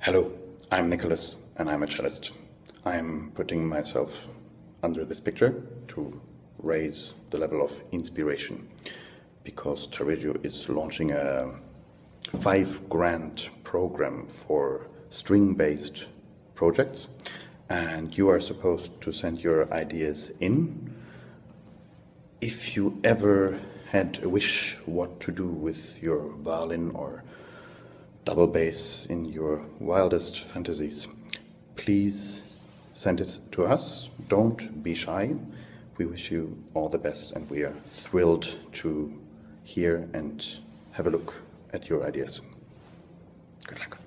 Hello, I'm Nicolas and I'm a cellist. I'm putting myself under this picture to raise the level of inspiration because Tarisio is launching a 5 grand program for string-based projects, and you are supposed to send your ideas in. If you ever had a wish what to do with your violin or double bass in your wildest fantasies, please send it to us. Don't be shy. We wish you all the best, and we are thrilled to hear and have a look at your ideas. Good luck.